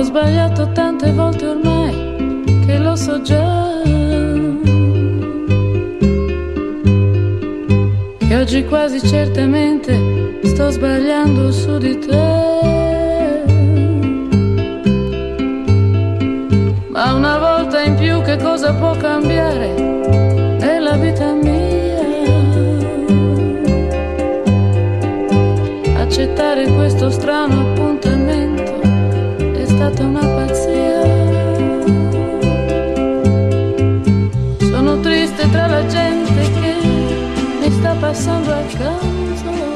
sbagliato tante volte ormai che lo so già, e oggi quasi certamente sto sbagliando su di te. Ma una volta in più che cosa può cambiare nella vita mia? Accettare questo strano appuntamento è stata una pazzia. Sono triste tra la gente che mi sta passando accanto.